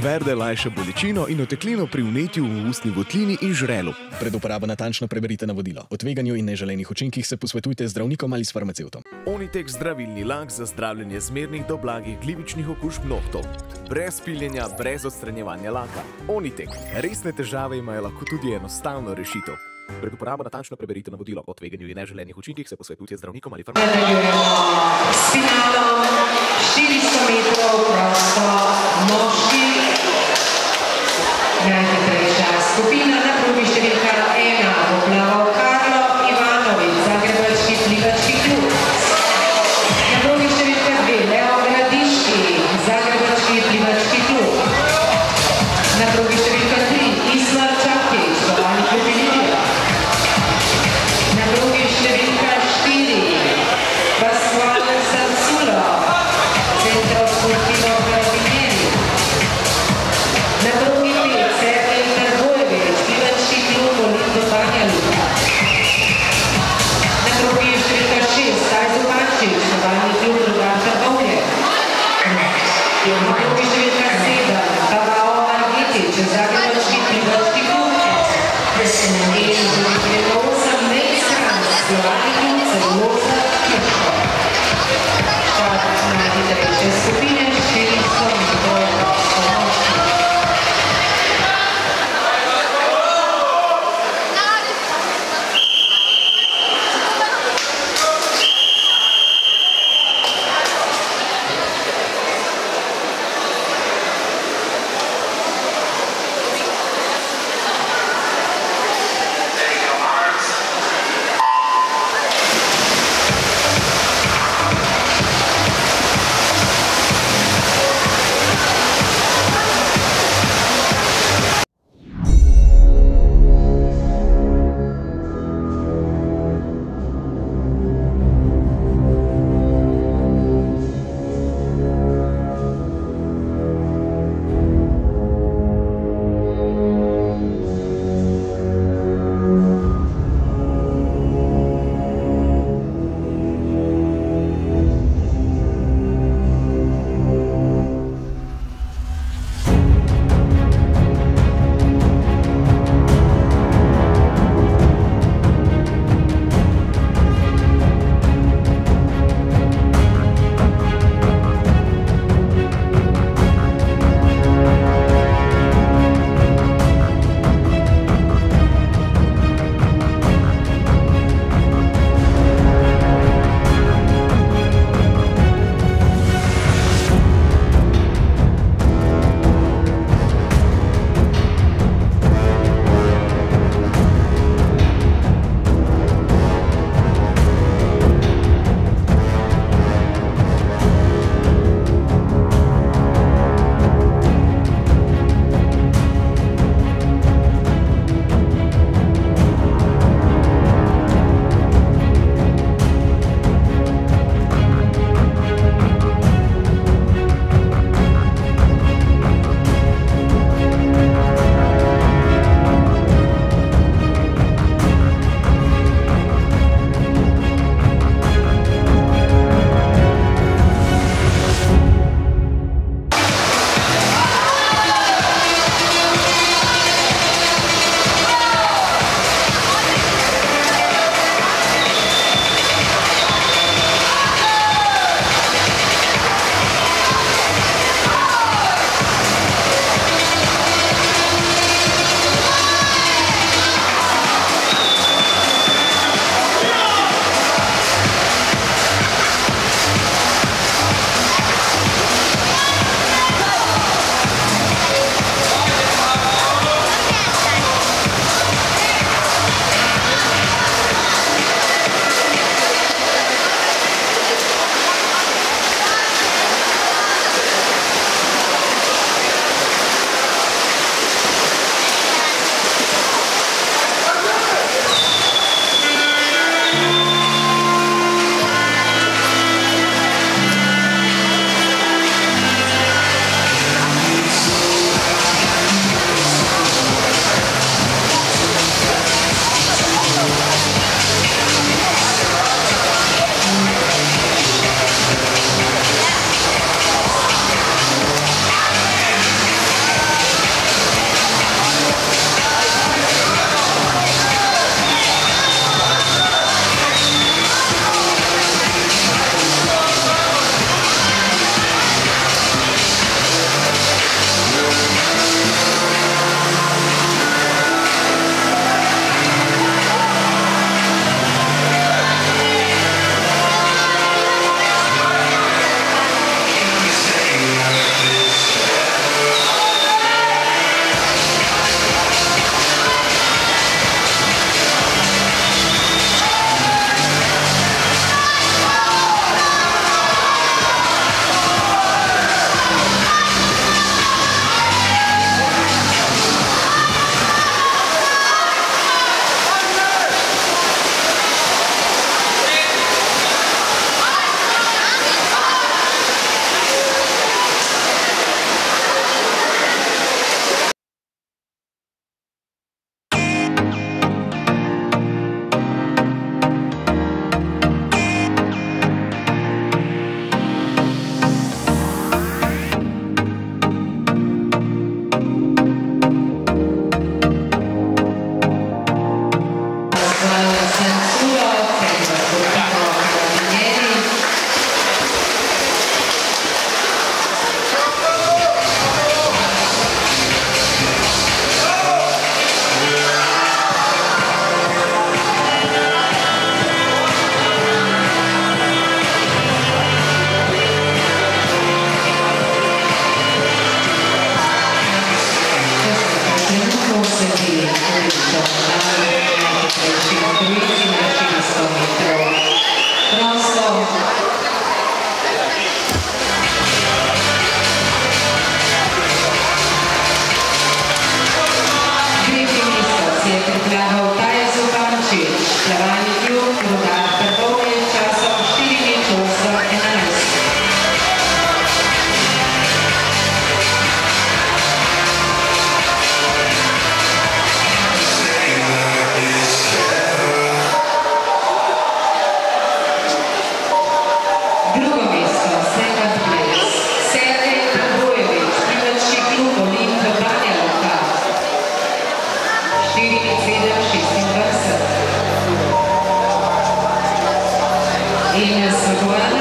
Verde lajša bolečino in oteklino pri vnetju v ustni votlini in žrelu. Pred uporabo natančno preberite navodilo. O tveganju in neželenih učinkih se posvetujte z zdravnikom ali s farmacevtom. Onitek zdravilni lak za zdravljenje zmernih do blagih glivičnih okužb nohtov. Brez piljenja, brez odstranjevanja laka. Onitek. Resne težave imajo lahko tudi enostavno rešitev. Pred uporabo natančno preberite navodilo. O tveganju in neželenih učinkih se posvetujte z zdravnikom ali farmacevtom. Nadaljujemo s finalom 400 metrov prosto moški. Najhitrejša skupina na progi številka 1 bo plaval Karlo Ivanović, zagrebački plivački klub. Na progi številka 2 Leo Gradiški, zagrebački plivački klub. Na progi številka 3 Ismar Čakić, plavalni klub Ilirija. Na progi številka 4 Pasquale Sansulo, Centro Sportivo Carabinieri. Na progi 5 Sergej Trbojević, plivački klub Olimpo Banja Luka. Na progi številka 6 Tajzo Bačić, plavalni klub Rudar Trbovlje. Na progi številka 7 Pavao Margitić, zagrebački plivački klub. In številka 8 Mejstrans, plavalni klub Celuloza Krško. Štart najhitrejše skupine 400 metrov prosto moški. Prosto. Tretji mesto si je priplaval Taja Zupančič, plavalni klub Rudar Trbovlje s časom 4:08:11. Drugo mesto, second place, Sergej Dragojevič, plivački klub Olimp Banja Luka, 4:07:26. In zmagovalna